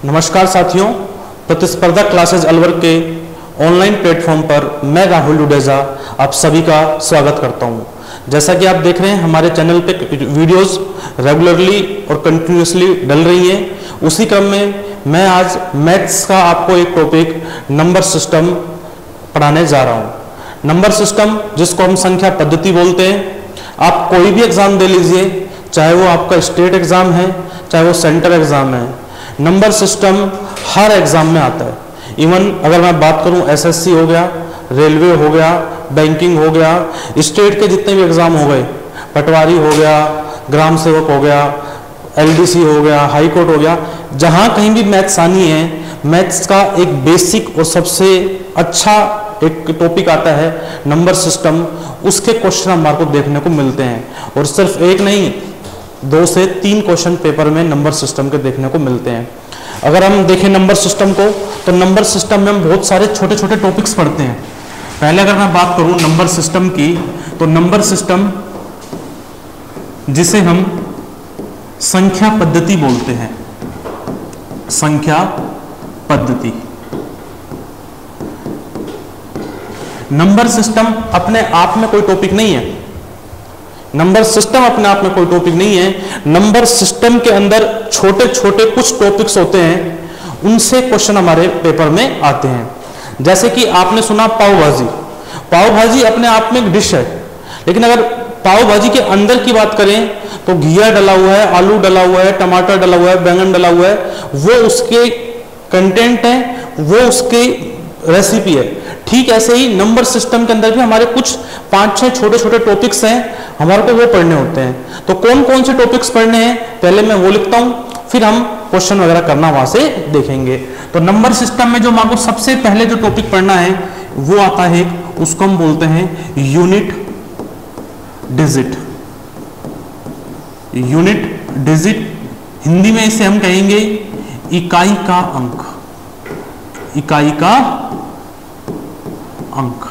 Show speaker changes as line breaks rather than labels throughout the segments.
नमस्कार साथियों, प्रतिस्पर्धा क्लासेज अलवर के ऑनलाइन प्लेटफॉर्म पर मैं राहुल डुडेजा आप सभी का स्वागत करता हूं। जैसा कि आप देख रहे हैं हमारे चैनल पे वीडियोस रेगुलरली और कंटिन्यूसली डल रही हैं। उसी क्रम में मैं आज मैथ्स का आपको एक टॉपिक नंबर सिस्टम पढ़ाने जा रहा हूं। नंबर सिस्टम जिसको हम संख्या पद्धति बोलते हैं। आप कोई भी एग्जाम दे लीजिए, चाहे वो आपका स्टेट एग्जाम है चाहे वो सेंटर एग्जाम है, नंबर सिस्टम हर एग्जाम में आता है। इवन अगर मैं बात करूं एसएससी हो गया, रेलवे हो गया, बैंकिंग हो गया, स्टेट के जितने भी एग्जाम हो गए, पटवारी हो गया, ग्राम सेवक हो गया, एलडीसी हो गया, हाई कोर्ट हो गया, जहां कहीं भी मैथ्स आनी है, मैथ्स का एक बेसिक और सबसे अच्छा एक टॉपिक आता है नंबर सिस्टम। उसके क्वेश्चन हमारे को देखने को मिलते हैं और सिर्फ एक नहीं 2 से 3 क्वेश्चन पेपर में नंबर सिस्टम के देखने को मिलते हैं। अगर हम देखें नंबर सिस्टम को, तो नंबर सिस्टम में हम बहुत सारे छोटे छोटे टॉपिक्स पढ़ते हैं। पहले अगर मैं बात करूं नंबर सिस्टम की, तो नंबर सिस्टम जिसे हम संख्या पद्धति बोलते हैं, संख्या पद्धति। नंबर सिस्टम अपने आप में कोई टॉपिक नहीं है। नंबर सिस्टम अपने आप में कोई टॉपिक नहीं है। नंबर सिस्टम के अंदर छोटे छोटे कुछ टॉपिक्स होते हैं, उनसे क्वेश्चन हमारे पेपर में आते हैं। जैसे कि आपने सुना पाव भाजी। पाव भाजी अपने आप में एक डिश है, लेकिन अगर पाव भाजी के अंदर की बात करें तो घिया डला हुआ है, आलू डला हुआ है, टमाटर डला हुआ है, बैंगन डला हुआ है, वो उसके कंटेंट है, वो उसकी रेसिपी है। ठीक ऐसे ही नंबर सिस्टम के अंदर भी हमारे कुछ 5-6 छोटे छोटे टॉपिक्स हैं, हमारे को वो पढ़ने होते हैं। तो कौन कौन से टॉपिक्स पढ़ने हैं पहले मैं वो लिखता हूं, फिर हम क्वेश्चन वगैरह करना वहां से देखेंगे। तो नंबर सिस्टम में जो हमारे सबसे पहले जो टॉपिक पढ़ना है वो आता है, उसको हम बोलते हैं unit digit. Unit digit Hindi में इसे हम कहेंगे इकाई का अंक। इकाई का अंक।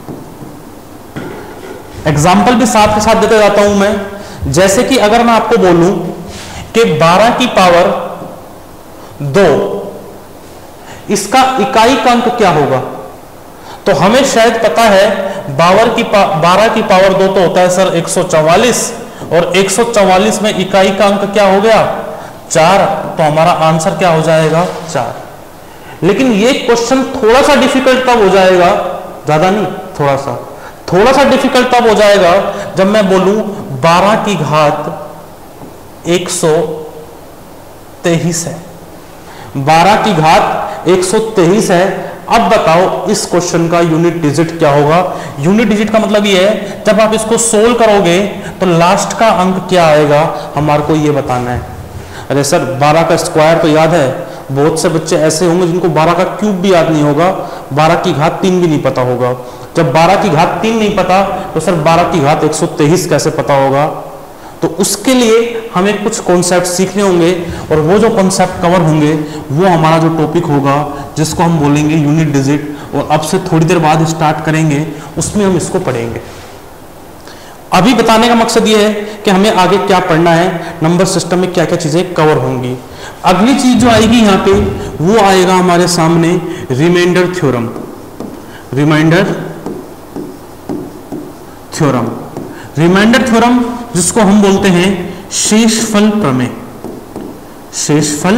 एग्जाम्पल भी साथ के साथ देते जाता हूं मैं। जैसे कि अगर मैं आपको बोलूं कि 12 की पावर 2, इसका इकाई का अंक क्या होगा, तो हमें शायद पता है 12 की पावर 2 तो होता है सर 144, और 144 में इकाई का अंक क्या हो गया 4, तो हमारा आंसर क्या हो जाएगा 4। लेकिन ये क्वेश्चन थोड़ा सा डिफिकल्ट तब हो जाएगा, ज्यादा नहीं, थोड़ा सा डिफिकल्ट तब हो जाएगा जब मैं बोलूं 12 की घात 123 है। 12 की घात 123 है। अब बताओ इस क्वेश्चन का यूनिट डिजिट क्या होगा। यूनिट डिजिट का मतलब ये है जब आप इसको सोल्व करोगे तो लास्ट का अंक क्या आएगा, हमारे को ये बताना है। अरे सर 12 का स्क्वायर तो याद है, बहुत से बच्चे ऐसे होंगे जिनको 12 का क्यूब भी याद नहीं होगा, 12 की घात 3 भी नहीं पता होगा। जब 12 की घात 3 नहीं पता तो सर 12 की घात 123 कैसे पता होगा। तो उसके लिए हमें कुछ कॉन्सेप्ट सीखने होंगे, और वो जो कॉन्सेप्ट कवर होंगे वो हमारा जो टॉपिक होगा जिसको हम बोलेंगे यूनिट डिजिट, और अब से थोड़ी देर बाद स्टार्ट करेंगे, उसमें हम इसको पढ़ेंगे। अभी बताने का मकसद ये है कि हमें आगे क्या पढ़ना है, नंबर सिस्टम में क्या क्या चीजें कवर होंगी। अगली चीज जो आएगी यहाँ पे वो आएगा हमारे सामने remainder theorem. Remainder theorem, remainder theorem जिसको हम बोलते हैं शेषफल प्रमेय। शेषफल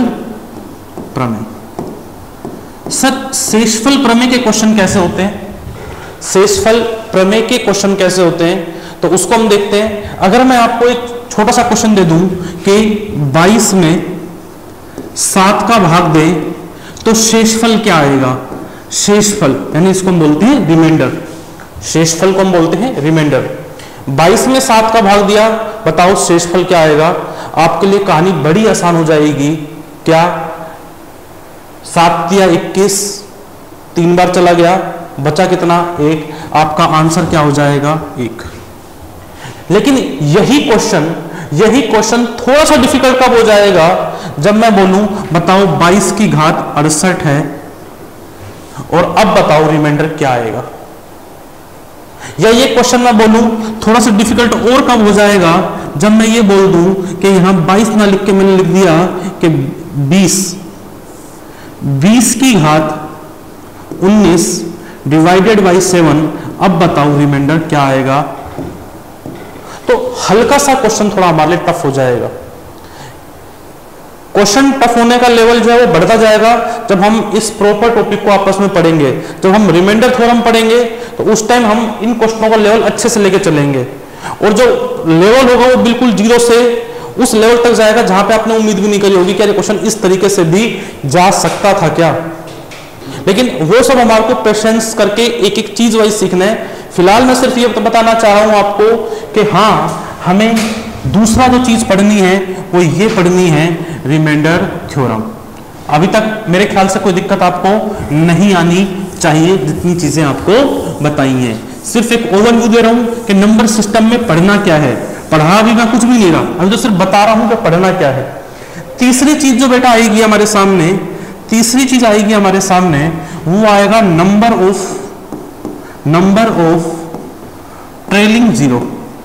प्रमेय। सर शेषफल प्रमेय के क्वेश्चन कैसे होते हैं, शेषफल प्रमेय के क्वेश्चन कैसे होते हैं, तो उसको हम देखते हैं। अगर मैं आपको एक छोटा सा क्वेश्चन दे दूं कि 22 में 7 का भाग दें तो शेषफल क्या आएगा। शेषफल यानी इसको हम बोलते हैं रिमाइंडर। शेषफल को हम बोलते हैं रिमाइंडर। 22 में 7 का भाग दिया, बताओ शेषफल क्या आएगा। आपके लिए कहानी बड़ी आसान हो जाएगी। क्या 7 दिया 21, 3 बार चला गया, बचा कितना 1, आपका आंसर क्या हो जाएगा 1। लेकिन यही क्वेश्चन थोड़ा सा डिफिकल्ट कब हो जाएगा, जब मैं बोलूं बताओ 22 की घात 68 है, और अब बताओ रिमाइंडर क्या आएगा। या ये क्वेश्चन मैं बोलूं थोड़ा सा डिफिकल्ट और कब हो जाएगा, जब मैं ये बोल दूं कि यहां 22 ना लिख के मैंने लिख दिया कि 20 20 की घात 19 डिवाइडेड बाई 7। अब बताओ रिमाइंडर क्या आएगा। तो हल्का सा क्वेश्चन थोड़ा हमारे लिए टफ हो जाएगा। क्वेश्चन टफ होने का लेवल जो है वो बढ़ता जाएगा जब हम इस प्रॉपर टॉपिक को आपस में पढ़ेंगे। जब हम रिमाइंडर थ्योरम पढ़ेंगे तो उस टाइम हम इन क्वेश्चनों का लेवल अच्छे से लेके चलेंगे, और जो लेवल होगा वो बिल्कुल जीरो से उस लेवल तक जाएगा जहां पे आपने उम्मीद भी नहीं करी होगी कि ये क्वेश्चन इस तरीके से भी जा सकता था क्या। लेकिन वो सब हमारे को पेशेंस करके एक एक चीज वाइज सीखना है। फिलहाल मैं सिर्फ ये बताना चाह रहा हूं आपको कि हाँ, हमें दूसरा जो चीज पढ़नी है वो ये पढ़नी है रिमाइंडर थ्योरम। अभी तक मेरे ख्याल से कोई दिक्कत आपको नहीं आनी चाहिए, जितनी चीजें आपको बताई हैं। सिर्फ एक ओवरव्यू दे रहा हूं कि नंबर सिस्टम में पढ़ना क्या है। पढ़ा भी मैं कुछ भी नहीं रहा, अभी तो सिर्फ बता रहा हूं कि पढ़ना क्या है। तीसरी चीज जो बेटा आएगी हमारे सामने, तीसरी चीज आएगी हमारे सामने, वो आएगा number of trailing zero,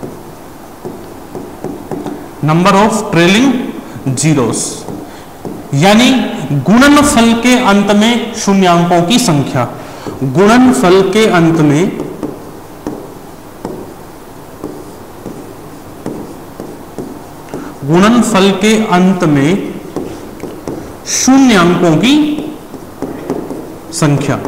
number of trailing zeros, यानी गुणनफल के अंत में शून्यांकों की संख्या। गुणनफल के अंत में शून्यांकों की संख्या।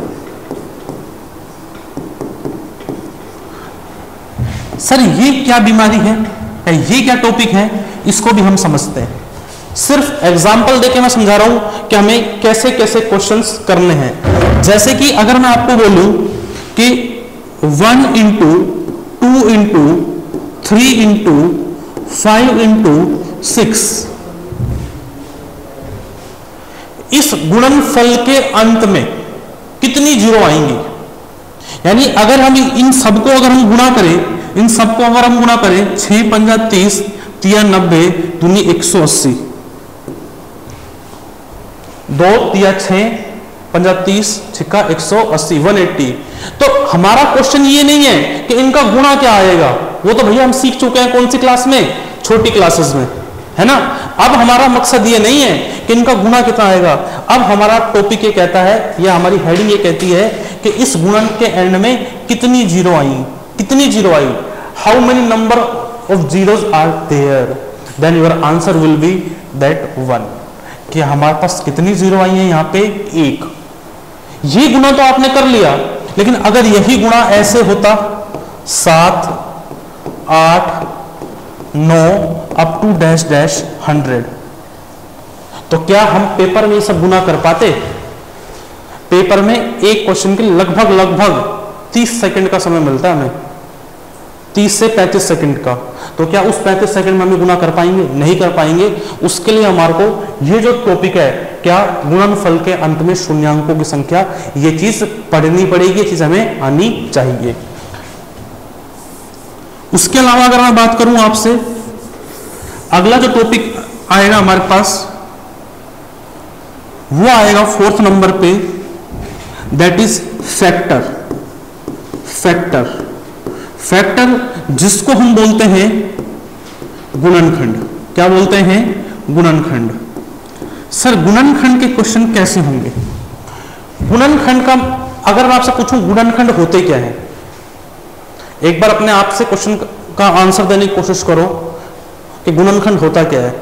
सर ये क्या बीमारी है, ये क्या टॉपिक है, इसको भी हम समझते हैं। सिर्फ एग्जाम्पल देके मैं समझा रहा हूं कि हमें कैसे कैसे क्वेश्चंस करने हैं। जैसे कि अगर मैं आपको बोलूं कि 1 इंटू 2 इंटू 3 इंटू 5 इंटू 6, इस गुणनफल के अंत में कितनी जीरो आएंगी। यानी अगर हम इन सबको अगर हम गुणा करें, इन सबको अगर हम गुणा करें, 6 पंजा 30, 3 90, दूनी 180, 2 3 6 पंजा 30, 6 180, 180। तो हमारा क्वेश्चन ये नहीं है कि इनका गुणा क्या आएगा, वो तो भैया हम सीख चुके हैं। कौन सी क्लास में? छोटी क्लासेस में, है ना। अब हमारा मकसद ये नहीं है कि इनका गुणा कितना आएगा। अब हमारा टॉपिक ये कहता है, या हमारी हेडिंग ये कहती है कि इस गुणन के एंड में कितनी जीरो आई, कितनी जीरो आई। How many number of zeros are there, then your answer will be that 1, कि हमारे पास कितनी जीरो आई है यहाँ पे 1। ये गुणा तो आपने कर लिया, लेकिन अगर यही गुणा ऐसे होता 7 8 9 अप टू डैश डैश 100, तो क्या हम पेपर में ये सब गुना कर पाते? पेपर में एक क्वेश्चन के लगभग 30 सेकंड का समय मिलता है हमें, 30 से 35 सेकंड का। तो क्या उस 35 सेकंड में हम गुना कर पाएंगे? नहीं कर पाएंगे। उसके लिए हमारे को ये जो टॉपिक है, क्या गुणनफल के अंत में शून्यांकों की संख्या, ये चीज पढ़नी पड़ेगी, ये चीज हमें आनी चाहिए। उसके अलावा अगर मैं बात करूं आपसे, अगला जो टॉपिक आएगा हमारे पास वो आएगा 4th नंबर पे, दैट इज फैक्टर। फैक्टर जिसको हम बोलते हैं गुणनखंड। क्या बोलते हैं? गुणनखंड। सर गुणनखंड के क्वेश्चन कैसे होंगे? गुणनखंड का अगर मैं आपसे पूछूं गुणनखंड होते क्या है, एक बार अपने आप से क्वेश्चन का आंसर देने की कोशिश करो कि गुणनखंड होता क्या है।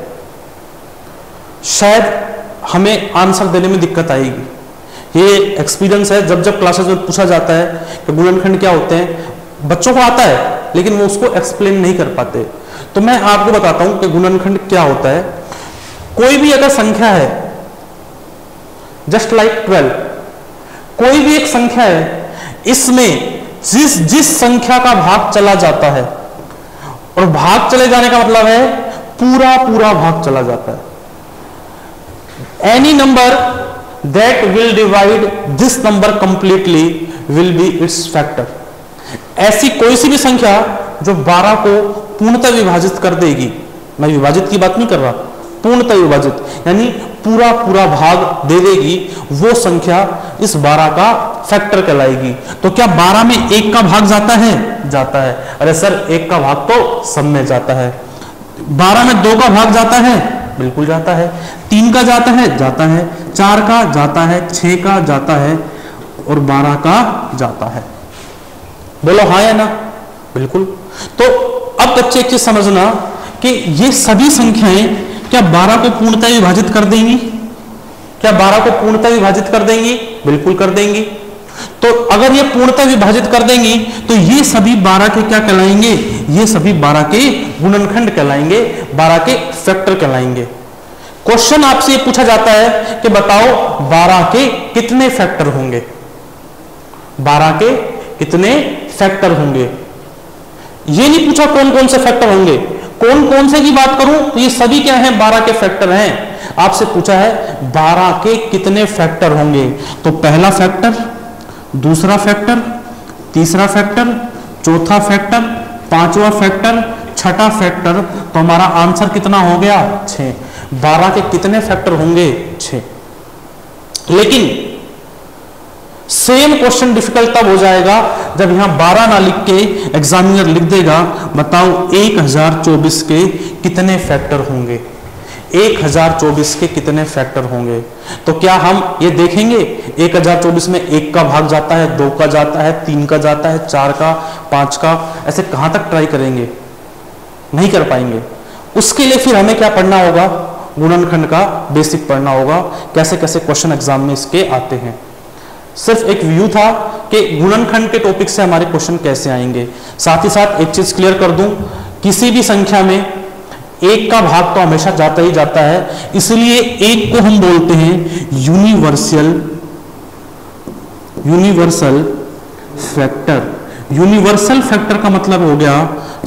शायद हमें आंसर देने में दिक्कत आएगी। ये एक्सपीरियंस है, जब जब क्लासेस में पूछा जाता है कि गुणनखंड क्या होते हैं, बच्चों को आता है लेकिन वो उसको एक्सप्लेन नहीं कर पाते। तो मैं आपको बताता हूं कि गुणनखंड क्या होता है। कोई भी अगर संख्या है, जस्ट लाइक 12, कोई भी एक संख्या है, इसमें जिस संख्या का भाग चला जाता है, और भाग चले जाने का मतलब है पूरा भाग चला जाता है। Any number that will divide this number completely will be its factor. ऐसी कोई सी भी संख्या जो 12 को पूर्णतः विभाजित कर देगी, मैं विभाजित की बात नहीं कर रहा, पूर्णतः विभाजित यानी पूरा भाग दे देगी, वो संख्या इस 12 का फैक्टर कहलाएगी। तो क्या 12 में 1 का भाग जाता है? जाता है। अरे सर 1 का भाग तो सब में जाता है। 12 में 2 का भाग जाता है? बिल्कुल जाता है। 3 का जाता है, 4 का जाता है, 6 का जाता है और 12 का जाता है। बोलो हाँ या ना? बिल्कुल। तो अब बच्चे एक चीज समझना कि ये सभी संख्याएं क्या 12 को पूर्णतः विभाजित कर देंगी? क्या 12 को पूर्णतः विभाजित कर देंगी? बिल्कुल कर देंगी। तो अगर ये पूर्णतः विभाजित कर देंगी तो ये सभी 12 के क्या कहलाएंगे? ये सभी 12 के गुणनखंड कहलाएंगे, 12 के फैक्टर कहलाएंगे। क्वेश्चन आपसे ये पूछा जाता है कि बताओ 12 के कितने फैक्टर होंगे? 12 के कितने फैक्टर होंगे? ये नहीं पूछा कौन कौन से फैक्टर होंगे। कौन कौन से की बात करूं तो ये सभी क्या हैं? 12 के फैक्टर हैं। आपसे पूछा है 12 के कितने फैक्टर होंगे, तो पहला फैक्टर, दूसरा फैक्टर, तीसरा फैक्टर, चौथा फैक्टर, पांचवा फैक्टर, छठा फैक्टर, तो हमारा आंसर कितना हो गया? 6। 12 के कितने फैक्टर होंगे? 6। लेकिन सेम क्वेश्चन डिफिकल्ट तब हो जाएगा जब यहां 12 ना लिख के एग्जामिनर लिख देगा बताओ 1024 के कितने फैक्टर होंगे? 1024 के कितने फैक्टर होंगे? तो क्या हम ये देखेंगे 1024 में 1 का भाग जाता है, 2 का जाता है, 3 का जाता है, 4 का, 5 का, ऐसे कहां तक ट्राई करेंगे? नहीं कर पाएंगे। उसके लिए फिर हमें क्या पढ़ना होगा? गुणनखंड का बेसिक पढ़ना होगा, कैसे कैसे क्वेश्चन एग्जाम में इसके आते हैं। सिर्फ एक व्यू था कि गुणनखंड के टॉपिक से हमारे क्वेश्चन कैसे आएंगे। साथ ही साथ एक चीज क्लियर कर दूं, किसी भी संख्या में 1 का भाग तो हमेशा जाता ही जाता है, इसलिए 1 को हम बोलते हैं यूनिवर्सल फैक्टर। यूनिवर्सल फैक्टर का मतलब हो गया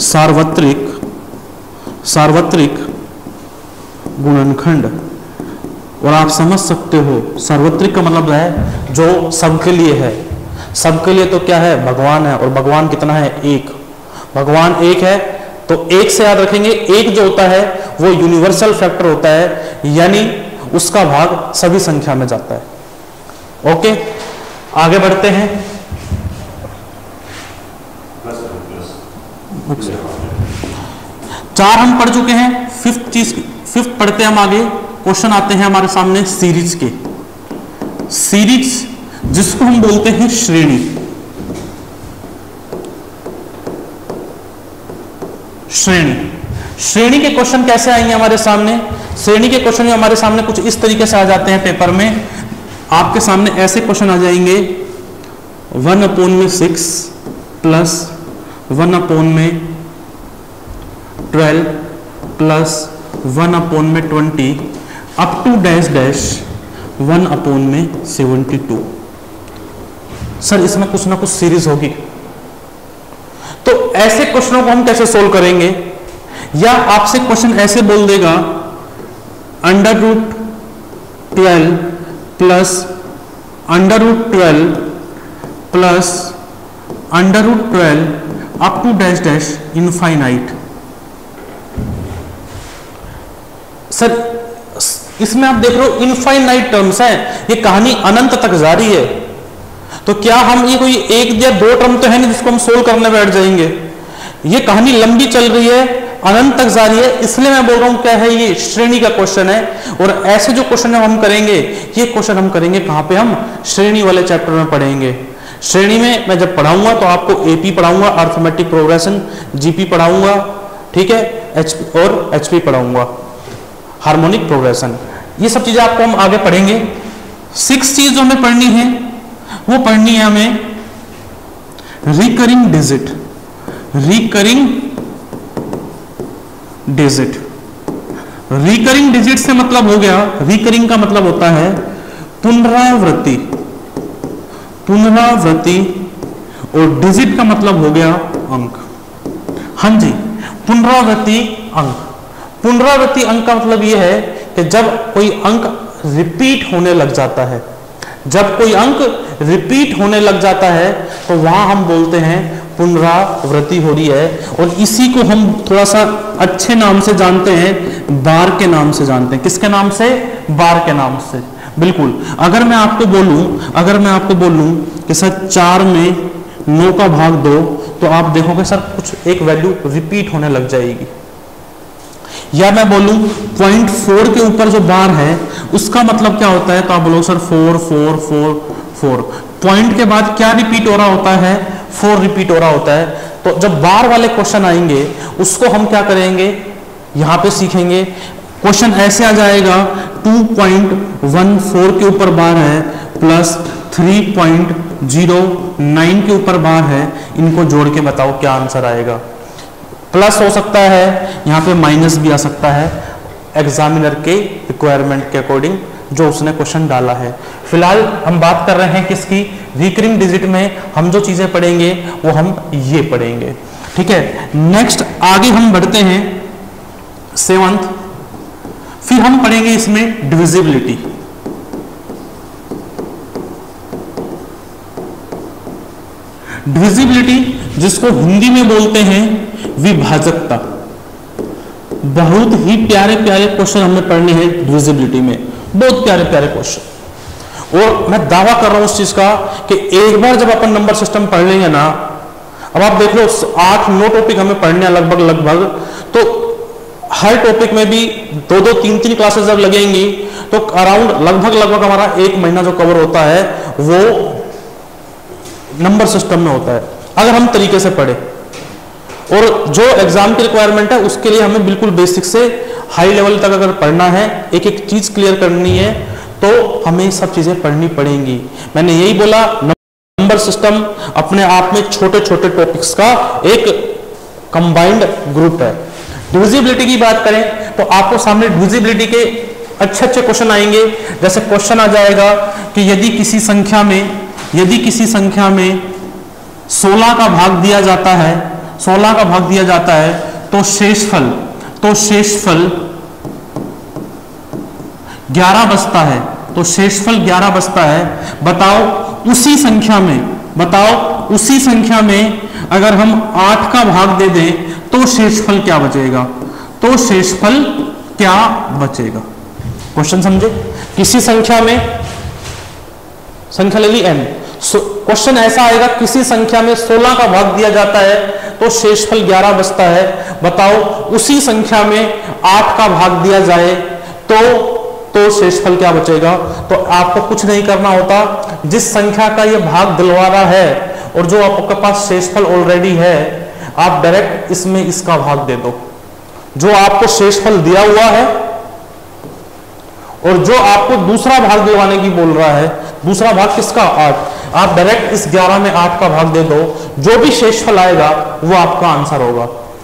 सार्वत्रिक गुणनखंड। और आप समझ सकते हो सार्वत्रिक का मतलब है जो सबके लिए है। सबके लिए तो क्या है? भगवान है। और भगवान कितना है? 1। भगवान 1 है तो 1 से याद रखेंगे, 1 जो होता है वो यूनिवर्सल फैक्टर होता है, यानी उसका भाग सभी संख्या में जाता है। ओके, आगे बढ़ते हैं। 4 हम पढ़ चुके हैं। फिफ्थ पढ़ते हैं हम आगे। क्वेश्चन आते हैं हमारे सामने सीरीज के। सीरीज जिसको हम बोलते हैं श्रेणी। श्रेणी के क्वेश्चन कैसे आएंगे हमारे सामने? श्रेणी के क्वेश्चन में हमारे सामने कुछ इस तरीके से आ जाते हैं पेपर में। आपके सामने ऐसे क्वेश्चन आ जाएंगे 1/6 plus 1/12 plus 1/20 up to dash dash 1/72। Sir इसमें कुछ ना कुछ सीरीज होगी, तो ऐसे क्वेश्चनों को हम कैसे सोल्व करेंगे? या आपसे क्वेश्चन ऐसे बोल देगा √12 plus √12 plus √12 up to dash dash infinite. Sir इसमें आप देख रहे हो इनफाइनाइट टर्म्स हैं, ये कहानी अनंत तक जारी है। तो क्या हम ये कोई 1 या 2 टर्म तो है नहीं जिसको हम सोल्व करने बैठ जाएंगे? ये कहानी लंबी चल रही है, अनंत तक जारी है। इसलिए मैं बोल रहा हूं क्या है, ये श्रेणी का क्वेश्चन है। और ऐसे जो क्वेश्चन हम करेंगे, ये क्वेश्चन हम करेंगे कहां पे? हम श्रेणी वाले चैप्टर में पढ़ेंगे। श्रेणी में मैं जब पढ़ाऊंगा तो आपको एपी पढ़ाऊंगा, अर्थमेटिक प्रोग्रेशन, जीपी पढ़ाऊंगा, ठीक है, एचपी और एचपी पढ़ाऊंगा, हार्मोनिक प्रोग्रेशन। ये सब चीजें आपको हम आगे पढ़ेंगे। 6 चीज जो हमें पढ़नी है वो पढ़नी है हमें रिकरिंग डिजिट। रिकरिंग डिजिट से मतलब हो गया, रिकरिंग का मतलब होता है पुनरावृत्ति, और डिजिट का मतलब हो गया अंक। हाँ जी, पुनरावृत्ति अंक का मतलब यह है कि जब कोई अंक रिपीट होने लग जाता है, तो वहां हम बोलते हैं पुनरावृत्ति हो रही है। और इसी को हम थोड़ा सा अच्छे नाम से जानते हैं, बार के नाम से जानते हैं। किसके नाम से? बार के नाम से। बिल्कुल। अगर मैं आपको बोलूं कि सर 4 में 9 का भाग 2, तो आप देखोगे सर कुछ एक वैल्यू रिपीट होने लग जाएगी। या मैं बोलूं 0.4 के ऊपर जो बार है उसका मतलब क्या होता है, तो आप बोलोगे सर 4 4 4 4। पॉइंट के बाद क्या रिपीट हो रहा होता है, 4 रिपीट हो रहा होता है। तो जब बार वाले क्वेश्चन आएंगे उसको हम क्या करेंगे, यहां पे सीखेंगे। क्वेश्चन ऐसे आ जाएगा 2.14 के ऊपर बार है प्लस 3.09 के ऊपर बार है, इनको जोड़ के बताओ क्या आंसर आएगा। प्लस हो सकता है, यहाँ पे माइनस भी आ सकता है, एग्जामिनर के रिक्वायरमेंट के अकॉर्डिंग जो उसने क्वेश्चन डाला है। फिलहाल हम बात कर रहे हैं किसकी, रिकरिंग डिजिट में हम जो चीजें पढ़ेंगे वो हम ये पढ़ेंगे, ठीक है। नेक्स्ट आगे हम बढ़ते हैं 7th, फिर हम पढ़ेंगे इसमें डिविजिबिलिटी। डिविजिबिलिटी जिसको हिंदी में बोलते हैं विभाजकता। बहुत ही प्यारे प्यारे क्वेश्चन हमें पढ़ने हैं डिविजिबिलिटी में, बहुत प्यारे प्यारे क्वेश्चन। और मैं दावा कर रहा हूं उस चीज का कि एक बार जब अपन नंबर सिस्टम पढ़ लेंगे ना, अब आप देख लो 8-9 टॉपिक हमें पढ़ने हैं लगभग, तो हर टॉपिक में भी 2-2 3-3 क्लासेस जब लगेंगी तो अराउंड लगभग हमारा 1 महीना जो कवर होता है वो नंबर सिस्टम में होता है, अगर हम तरीके से पढ़े। और जो एग्जाम की रिक्वायरमेंट है उसके लिए हमें बिल्कुल बेसिक से हाई लेवल तक अगर पढ़ना है, एक एक चीज क्लियर करनी है, तो हमें सब चीजें पढ़नी पड़ेंगी। मैंने यही बोला, नंबर सिस्टम अपने आप में छोटे छोटे टॉपिक्स का एक कंबाइंड ग्रुप है। डिविजिबिलिटी की बात करें तो आपको सामने डिविजिबिलिटी के अच्छे अच्छे क्वेश्चन आएंगे। जैसे क्वेश्चन आ जाएगा कि यदि किसी संख्या में 16 का भाग दिया जाता है, 16 का भाग दिया जाता है तो शेषफल 11 बचता है, तो शेषफल 11 बचता है। बताओ उसी संख्या में अगर हम 8 का भाग दे दें तो शेषफल क्या बचेगा, क्वेश्चन समझे। किसी संख्या में, संख्या ले ली n, क्वेश्चन ऐसा आएगा किसी संख्या में 16 का भाग दिया जाता है तो शेषफल 11 बचता है। बताओ उसी संख्या में 8 का भाग दिया जाए तो शेषफल क्या बचेगा। तो आपको कुछ नहीं करना होता, जिस संख्या का ये भाग दिलवा रहा है और जो आपके पास शेषफल ऑलरेडी है, आप डायरेक्ट इसमें इसका भाग दे दो। जो आपको शेषफल दिया हुआ है और जो आपको दूसरा भाग दिलवाने की बोल रहा है, दूसरा भाग किसका, 8, आप डायरेक्ट इस 11 में 8 का भाग दे दो। जो भी शेषफल आएगा वो आपका आंसर होगा,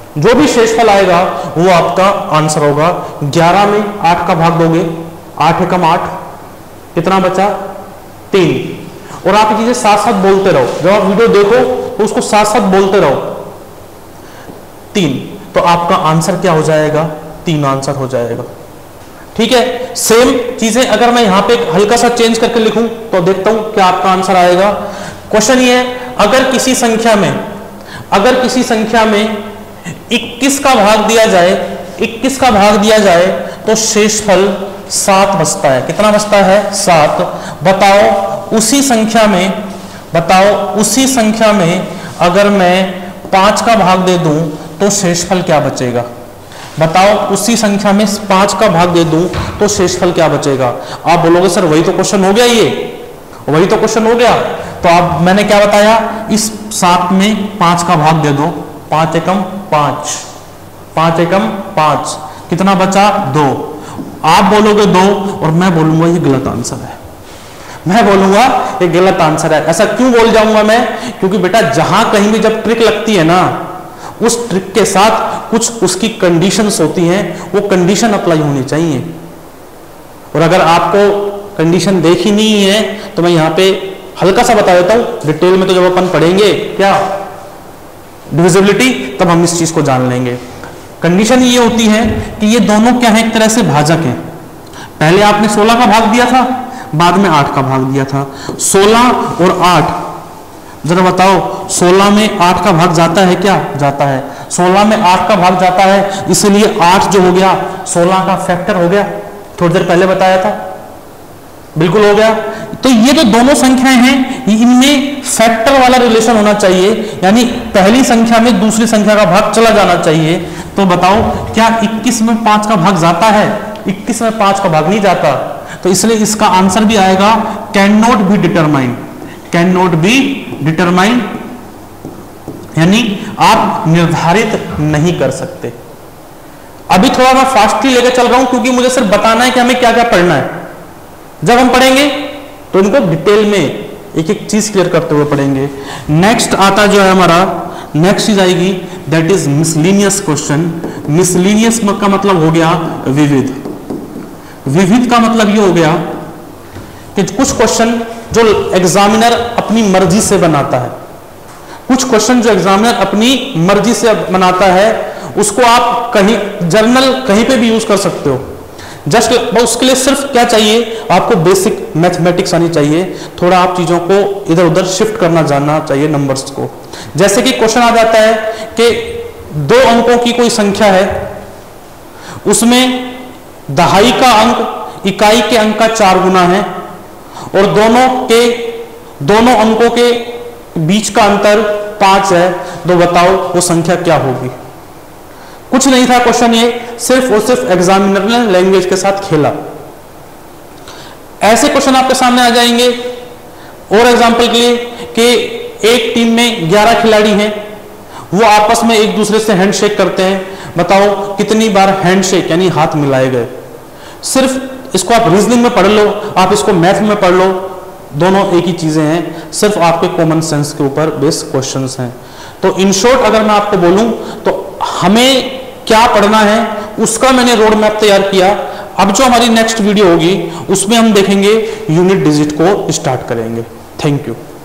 11 में 8 का भाग दोगे, 8 एकम 8, कितना बचा, 3। और आप ये चीजें साथ साथ बोलते रहो, जब आप वीडियो देखो तो उसको साथ साथ बोलते रहो। 3, तो आपका आंसर क्या हो जाएगा, 3 आंसर हो जाएगा। ठीक है, सेम चीजें अगर मैं यहां पे हल्का सा चेंज करके लिखूं तो देखता हूं क्या आपका आंसर आएगा। क्वेश्चन ये है, अगर किसी संख्या में 21 का भाग दिया जाए तो शेषफल 7 बचता है। कितना बचता है, 7। बताओ उसी संख्या में अगर मैं 5 का भाग दे दूं तो शेषफल क्या बचेगा। बताओ उसी संख्या में 5 का भाग दे दूं तो शेषफल क्या बचेगा। आप बोलोगे सर वही तो क्वेश्चन हो गया, तो आप, मैंने क्या बताया, इस 7 में 5 का भाग दे दो, 5 एकम 5, कितना बचा, 2। आप बोलोगे 2 और मैं बोलूंगा ये गलत आंसर है। ऐसा क्यों बोल जाऊंगा मैं, क्योंकि बेटा जहां कहीं भी जब ट्रिक लगती है ना, उस ट्रिक के साथ कुछ उसकी कंडीशंस होती हैं, वो कंडीशन अप्लाई होनी चाहिए। और अगर आपको कंडीशन देखी नहीं है तो मैं यहां पे हल्का सा बता देता हूं, डिटेल में तो जब अपन पढ़ेंगे क्या डिविजिबिलिटी तब हम इस चीज को जान लेंगे। कंडीशन ये होती है कि ये दोनों क्या है, एक तरह से भाजक हैं। पहले आपने 16 का भाग दिया था, बाद में 8 का भाग दिया था। 16 और 8, जरा बताओ 16 में 8 का भाग जाता है क्या, जाता है। 16 में 8 का भाग जाता है, इसलिए 8 जो हो गया 16 का फैक्टर हो गया। थोड़ी देर पहले बताया था, बिल्कुल हो गया। तो ये जो दोनों संख्याएं हैं इनमें फैक्टर वाला रिलेशन होना चाहिए, यानी पहली संख्या में दूसरी संख्या का भाग चला जाना चाहिए, तो बताओ क्या 21 में 5 का भाग जाता है? 21 में 5 का भाग नहीं जाता, तो इसलिए इसका आंसर भी आएगा can not be determine, can not be determine, यानी आप निर्धारित नहीं कर सकते। अभी थोड़ा मैं फास्टली लेकर चल रहा हूं क्योंकि मुझे सिर्फ बताना है कि हमें क्या क्या पढ़ना है। जब हम पढ़ेंगे तो इनको डिटेल में एक एक चीज क्लियर करते हुए पढ़ेंगे। नेक्स्ट आता जो है हमारा, नेक्स्ट चीज आएगी that is miscellaneous question. Miscellaneous का मतलब हो गया विविध। विविध का मतलब ये हो गया कि कुछ क्वेश्चन जो एग्जामिनर अपनी मर्जी से बनाता है, कुछ क्वेश्चन जो एग्जामिनर अपनी मर्जी से बनाता है, उसको आप कहीं जर्नल कहीं पे भी यूज कर सकते हो। जस्ट उसके लिए सिर्फ क्या चाहिए, आपको बेसिक मैथमेटिक्स आनी चाहिए, थोड़ा आप चीजों को इधर उधर शिफ्ट करना जानना चाहिए नंबर्स को। जैसे कि क्वेश्चन आ जाता है कि 2 अंकों की कोई संख्या है, उसमें दहाई का अंक इकाई के अंक का 4 गुना है और दोनों अंकों के बीच का अंतर 5 है, तो बताओ वो संख्या क्या होगी। कुछ नहीं था क्वेश्चन, ये सिर्फ और सिर्फ एग्जामिनर ने लैंग्वेज के साथ खेला। ऐसे क्वेश्चन आपके सामने आ जाएंगे। और एग्जांपल के लिए कि एक टीम में 11 खिलाड़ी हैं, वो आपस में एक दूसरे से हैंडशेक करते हैं, बताओ कितनी बार हैंडशेक यानी हाथ मिलाए गए। सिर्फ इसको आप रीजनिंग में पढ़ लो, आप इसको मैथ में पढ़ लो, दोनों एक ही चीजें हैं, सिर्फ आपके कॉमन सेंस के ऊपर बेस्ड क्वेश्चंस हैं। तो इन शॉर्ट अगर मैं आपको बोलूं तो हमें क्या पढ़ना है उसका मैंने रोड मैप तैयार किया। अब जो हमारी नेक्स्ट वीडियो होगी उसमें हम देखेंगे यूनिट डिजिट को स्टार्ट करेंगे। Thank you.